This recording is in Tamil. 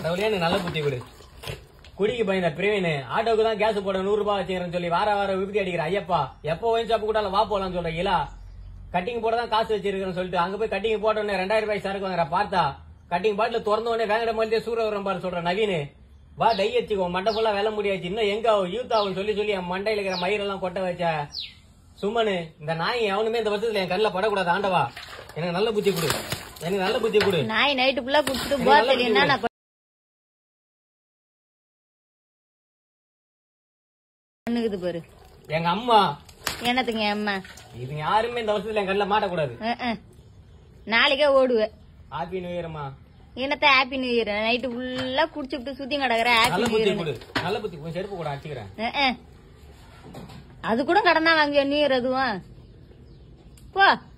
கடவுளே எனக்கு நல்ல புத்தி கொடு. குடிக்கு பயந்த பிரவீன் ஆட்டோக்கு தான் கேஸ் போட 100 ரூபாய் வச்சுக்கிறேன்னு சொல்லி வார விபத்தி அடிக்கிற ஐயப்பா எப்போ ஒயின் ஷாப்பு கூட வா போலான்னு சொல்றீங்களா? கட்டிங் போட தான் காசு வச்சிருக்கேன்னு சொல்லிட்டு அங்க போய் கட்டிங் போட்ட உடனே 2000 ரூபாய் சரக்கு வாங்குற பார்த்தா கட்டிங் பாட்டில திறந்த உடனே வேங்கட மாதிரி சூரிய பாரு சொல்ற நவீன் வா டை வச்சுக்கோ மண்டை ஃபுல்லா வேலை முடியாச்சு இன்னும் எங்க யூத் ஆகும் சொல்லி என் மண்டையில இருக்கிற மயிரெல்லாம் கொட்ட வச்ச சுமனு இந்த நாய் அவனுமே இந்த வருஷத்துல என் கண்ணில் படக்கூடாது ஆண்டவா எனக்கு நல்ல புத்தி கொடு எனக்கு நல்ல புத்தி கொடு. நாய் நைட்டு ஃபுல்லா குடிச்சிட்டு பண்ணுது பாரு எங்க அம்மா என்னத்துங்க அம்மா இது யாருமே இந்த வருஷத்துல என் கண்ணில் மாட்டக்கூடாது. நாளைக்கே ஓடுவேன். ஹாப்பி நியூ இயர்மா. என்னத்த ஹாப்பி நியூ இயர் நைட்டு ஃபுல்லா குடிச்சுட்டு சுத்தி கிடக்குற. நல்ல புத்தி கொடு நல்ல புத்தி கொஞ்சம் செருப்பு கூட அடிச்சுக்கிறேன். அது கூட கடனா வாங்க நியூ இயர் அதுவும் போ.